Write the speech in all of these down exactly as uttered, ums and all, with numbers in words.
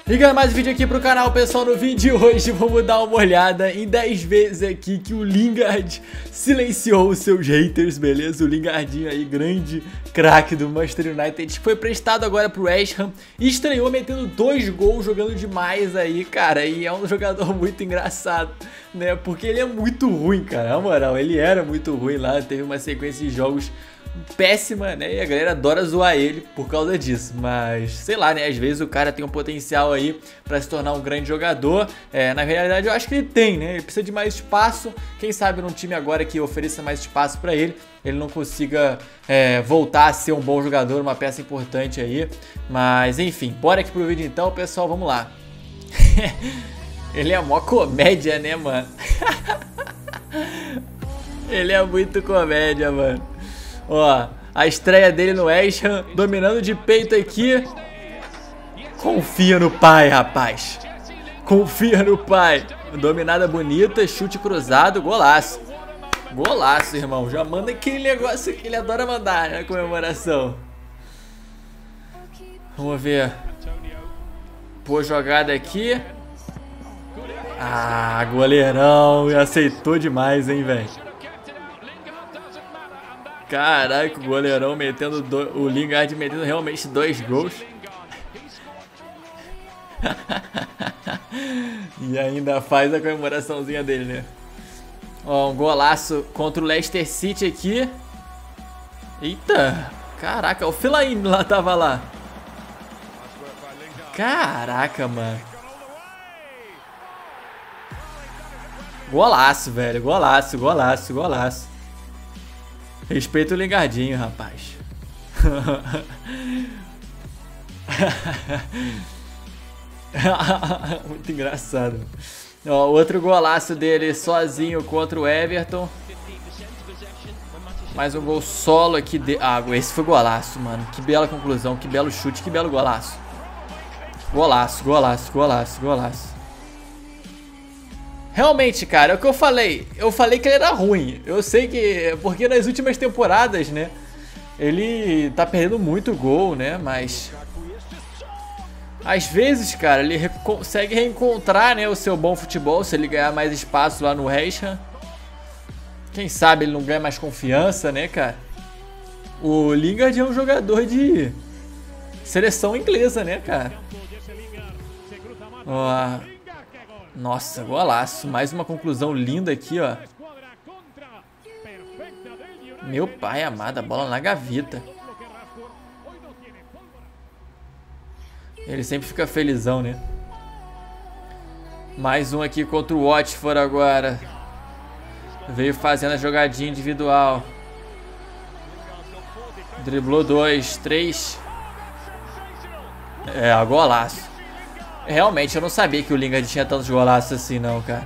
E galera, mais um vídeo aqui pro canal, pessoal. No vídeo de hoje vamos dar uma olhada em dez vezes aqui que o Lingard silenciou os seus haters, beleza? O Lingardinho aí, grande craque do Manchester United, foi prestado agora pro West Ham e estreou metendo dois gols, jogando demais aí, cara. E é um jogador muito engraçado, né? Porque ele é muito ruim, cara, na moral, ele era muito ruim lá, teve uma sequência de jogos péssima, né? E a galera adora zoar ele por causa disso. Mas, sei lá, né? Às vezes o cara tem um potencial aí pra se tornar um grande jogador. É, na realidade, eu acho que ele tem, né? Ele precisa de mais espaço. Quem sabe num time agora que ofereça mais espaço pra ele, ele não consiga é, voltar a ser um bom jogador, uma peça importante aí. Mas, enfim, bora aqui pro vídeo então, pessoal. Vamos lá. Ele é mó comédia, né, mano? Ele é muito comédia, mano. Ó, a estreia dele no West Ham, dominando de peito aqui. Confia no pai, rapaz. Confia no pai. Dominada bonita, chute cruzado, golaço. Golaço, irmão. Já manda aquele negócio que ele adora mandar, né? Comemoração. Vamos ver. Pô, jogada aqui. Ah, goleirão. Aceitou demais, hein, velho. Caraca, o goleirão metendo do... o Lingard metendo realmente dois gols. E ainda faz a comemoraçãozinha dele, né? Ó, um golaço contra o Leicester City aqui. Eita, caraca, o Fellaini lá tava lá. Caraca, mano. Golaço, velho, golaço, golaço, golaço. Respeita o Lingardinho, rapaz. Muito engraçado. Ó, outro golaço dele sozinho contra o Everton. Mais um gol solo aqui de... Ah, esse foi golaço, mano. Que bela conclusão, que belo chute, que belo golaço. Golaço, golaço, golaço, golaço. Realmente, cara, é o que eu falei. Eu falei que ele era ruim. Eu sei que... Porque nas últimas temporadas, né? Ele tá perdendo muito gol, né? Mas... Às vezes, cara, ele re consegue reencontrar, né, o seu bom futebol. Se ele ganhar mais espaço lá no West Ham. Quem sabe ele não ganha mais confiança, né, cara? O Lingard é um jogador de... seleção inglesa, né, cara? Ó... Nossa, golaço. Mais uma conclusão linda aqui, ó. Meu pai amado, a bola na gaveta. Ele sempre fica felizão, né? Mais um aqui contra o Watford agora. Veio fazendo a jogadinha individual. Driblou dois, três. É, golaço. Realmente, eu não sabia que o Lingard tinha tantos golaços assim, não, cara.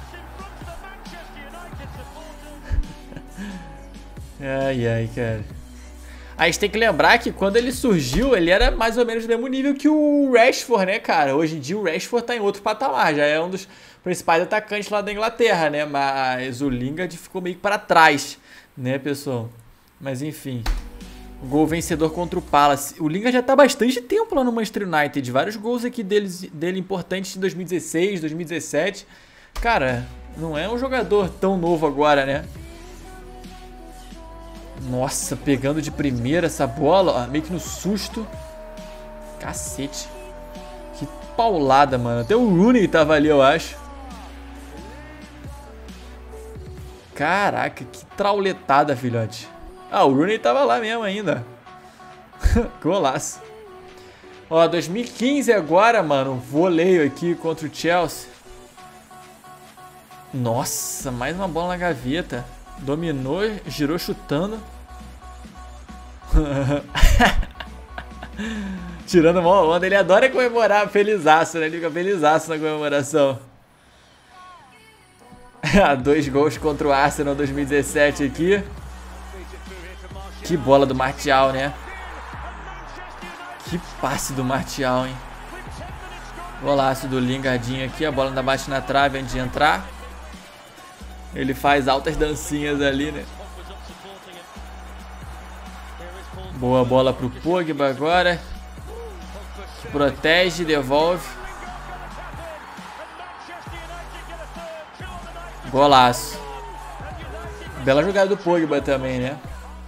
Ai, ai, cara. A gente tem que lembrar que quando ele surgiu, ele era mais ou menos do mesmo nível que o Rashford, né, cara? Hoje em dia o Rashford tá em outro patamar, já é um dos principais atacantes lá da Inglaterra, né? Mas o Lingard ficou meio que para trás, né, pessoal? Mas enfim... Gol vencedor contra o Palace. O Lingard já tá há bastante tempo lá no Manchester United. Vários gols aqui dele, dele importantes em dois mil e dezesseis, dois mil e dezessete. Cara, não é um jogador tão novo agora, né? Nossa, pegando de primeira essa bola, ó, meio que no susto. Cacete. Que paulada, mano. Até o Rooney tava ali, eu acho. Caraca, que trauletada, filhote. Ah, o Rooney tava lá mesmo ainda. Golaço. Ó, dois mil e quinze agora, mano. Voleio aqui contra o Chelsea. Nossa, mais uma bola na gaveta. Dominou, girou chutando. Tirando uma onda. Ele adora comemorar, felizaço, né? Ele fica felizaço na comemoração. Dois gols contra o Arsenal dois mil e dezessete aqui. Que bola do Martial, né? Que passe do Martial, hein? Golaço do Lingardinho aqui. A bola ainda bate na trave antes de entrar. Ele faz altas dancinhas ali, né? Boa bola pro Pogba agora. Protege, devolve. Golaço. Bela jogada do Pogba também, né?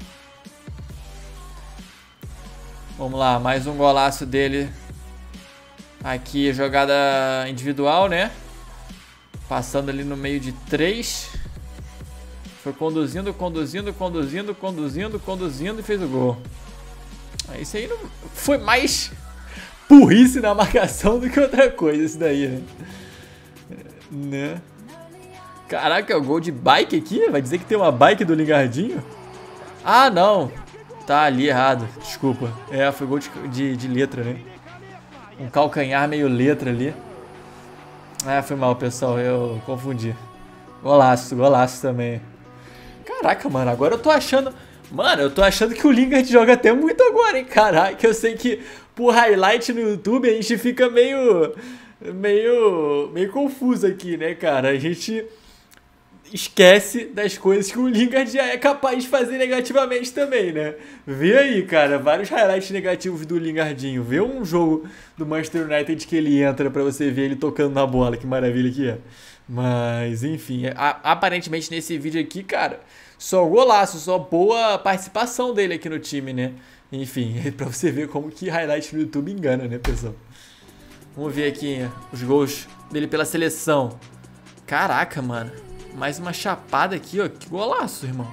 Vamos lá, mais um golaço dele. Aqui, jogada individual, né? Passando ali no meio de três. Foi conduzindo, conduzindo, conduzindo, conduzindo, conduzindo e fez o gol. Isso aí não foi mais burrice na marcação do que outra coisa, isso daí, né? né? Caraca, é o gol de bike aqui? Vai dizer que tem uma bike do Lingardinho? Ah, não. Tá ali errado, desculpa. É, foi gol de, de, de letra, né? Um calcanhar meio letra ali. Ah, foi mal, pessoal, eu confundi. Golaço, golaço também. Caraca, mano, agora eu tô achando... Mano, eu tô achando que o Lingard joga até muito agora, hein? Caraca, eu sei que por highlight no YouTube a gente fica meio... Meio... Meio confuso aqui, né, cara? A gente... esquece das coisas que o Lingard já é capaz de fazer negativamente também, né? Vê aí, cara, vários highlights negativos do Lingardinho. Vê um jogo do Manchester United que ele entra pra você ver ele tocando na bola, que maravilha que é. Mas, enfim, a, aparentemente nesse vídeo aqui, cara, só golaço, só boa participação dele aqui no time, né? Enfim, pra você ver como que highlight no YouTube engana, né, pessoal? Vamos ver aqui os gols dele pela seleção. Caraca, mano. Mais uma chapada aqui, ó. Que golaço, irmão.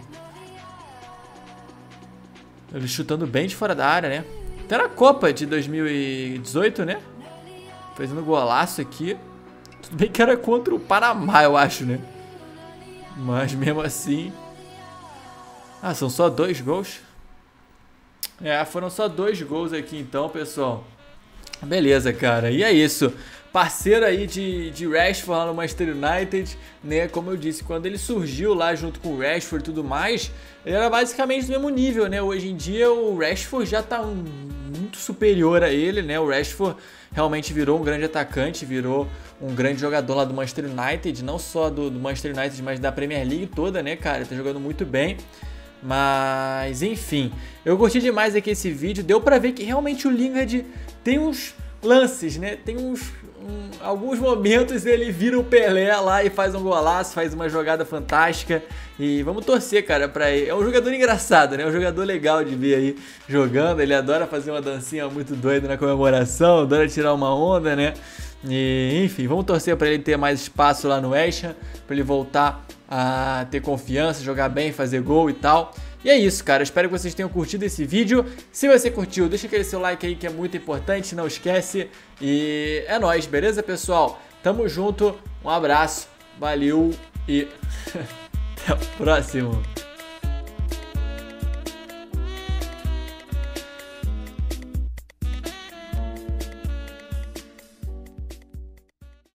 Ele chutando bem de fora da área, né? Até na Copa de dois mil e dezoito, né? Fazendo golaço aqui. Tudo bem que era contra o Panamá, eu acho, né? Mas mesmo assim... Ah, são só dois gols? É, foram só dois gols aqui então, pessoal. Beleza, cara. E é isso. Parceiro aí de, de Rashford lá no Manchester United, né? Como eu disse, quando ele surgiu lá junto com o Rashford e tudo mais, ele era basicamente do mesmo nível, né? Hoje em dia o Rashford já tá um, muito superior a ele, né? O Rashford realmente virou um grande atacante, virou um grande jogador lá do Manchester United, não só do, do Manchester United, mas da Premier League toda, né, cara? Ele tá jogando muito bem. Mas, enfim, eu gostei demais aqui esse vídeo. Deu pra ver que realmente o Lingard tem uns lances, né? Tem uns... Um, alguns momentos ele vira o Pelé lá e faz um golaço, faz uma jogada fantástica. E vamos torcer, cara, pra ele. É um jogador engraçado, né? É um jogador legal de ver aí jogando. Ele adora fazer uma dancinha muito doida na comemoração, adora tirar uma onda, né? E, enfim, vamos torcer pra ele ter mais espaço lá no West Ham, pra ele voltar a ter confiança, jogar bem, fazer gol e tal. E é isso, cara. Espero que vocês tenham curtido esse vídeo. Se você curtiu, deixa aquele seu like aí que é muito importante, não esquece. E é nóis, beleza, pessoal? Tamo junto, um abraço, valeu e até o próximo.